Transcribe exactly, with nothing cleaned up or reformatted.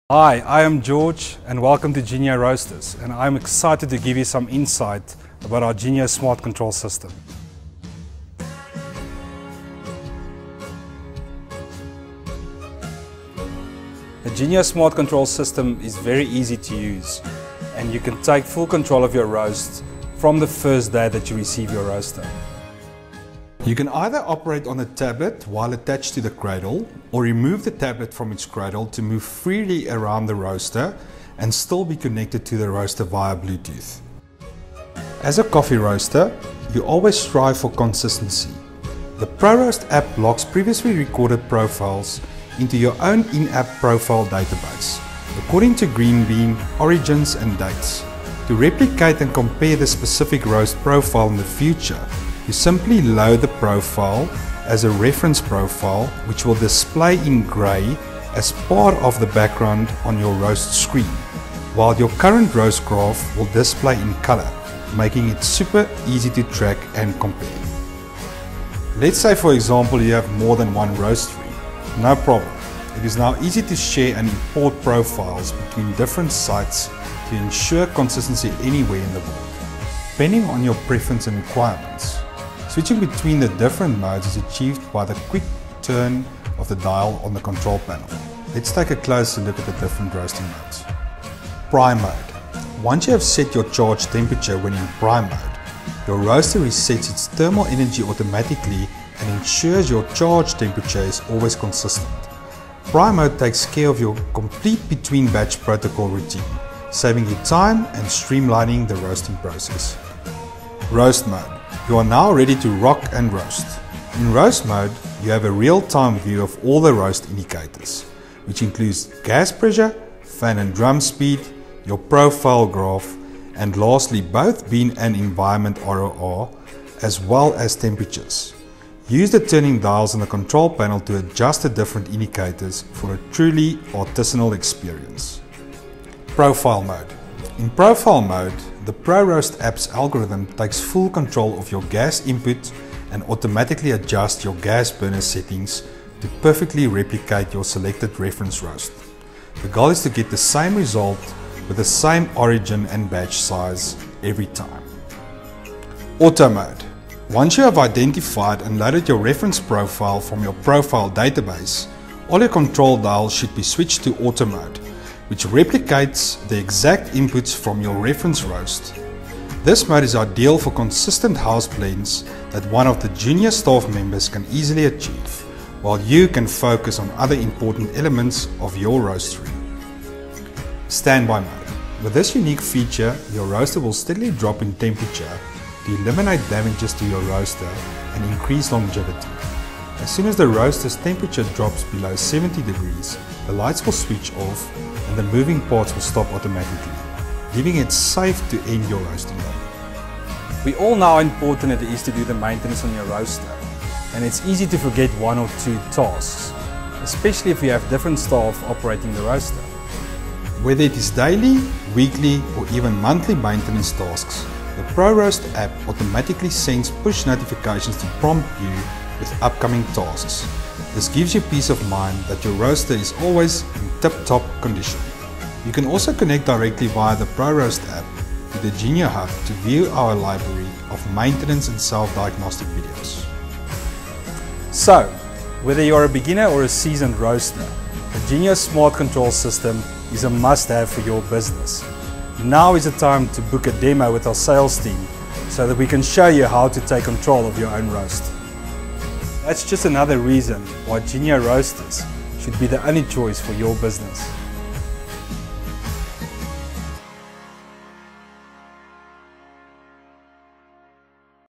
Hi, I am George and welcome to Genio Roasters, and I'm excited to give you some insight about our Genio Smart Control System. The Genio Smart Control System is very easy to use, and you can take full control of your roast from the first day that you receive your roaster. You can either operate on a tablet while attached to the cradle, or remove the tablet from its cradle to move freely around the roaster and still be connected to the roaster via Bluetooth. As a coffee roaster, you always strive for consistency. The ProRoast app logs previously recorded profiles into your own in-app profile database, according to green bean, origins and dates. To replicate and compare the specific roast profile in the future, you simply load the profile as a reference profile, which will display in grey as part of the background on your roast screen, while your current roast graph will display in colour, making it super easy to track and compare. Let's say, for example, you have more than one roastery. No problem. It is now easy to share and import profiles between different sites to ensure consistency anywhere in the world, depending on your preference and requirements. Switching between the different modes is achieved by the quick turn of the dial on the control panel. Let's take a closer look at the different roasting modes. Prime mode. Once you have set your charge temperature when in prime mode, your roaster resets its thermal energy automatically and ensures your charge temperature is always consistent. Prime mode takes care of your complete between batch protocol routine, saving you time and streamlining the roasting process. Roast mode. You are now ready to rock and roast. In roast mode, you have a real-time view of all the roast indicators, which includes gas pressure, fan and drum speed, your profile graph, and lastly both bean and environment R O R, as well as temperatures. Use the turning dials on the control panel to adjust the different indicators for a truly artisanal experience. Profile mode. In profile mode, the ProRoast app's algorithm takes full control of your gas input and automatically adjusts your gas burner settings to perfectly replicate your selected reference roast. The goal is to get the same result with the same origin and batch size every time. Auto mode. Once you have identified and loaded your reference profile from your profile database, all your control dials should be switched to auto mode, which replicates the exact inputs from your reference roast. This mode is ideal for consistent house blends that one of the junior staff members can easily achieve, while you can focus on other important elements of your roastery. Standby mode. With this unique feature, your roaster will steadily drop in temperature to eliminate damages to your roaster and increase longevity. As soon as the roaster's temperature drops below seventy degrees, the lights will switch off and the moving parts will stop automatically, leaving it safe to end your roasting day. We all know how important it is to do the maintenance on your roaster, and it's easy to forget one or two tasks, especially if you have different staff operating the roaster. Whether it is daily, weekly or even monthly maintenance tasks, the ProRoast app automatically sends push notifications to prompt you with upcoming tasks. This gives you peace of mind that your roaster is always in tip-top condition. You can also connect directly via the ProRoast app to the Genio Hub to view our library of maintenance and self-diagnostic videos. So, whether you're a beginner or a seasoned roaster, the Genio Smart Control System is a must-have for your business. Now is the time to book a demo with our sales team so that we can show you how to take control of your own roast. That's just another reason why Genio Roasters should be the only choice for your business.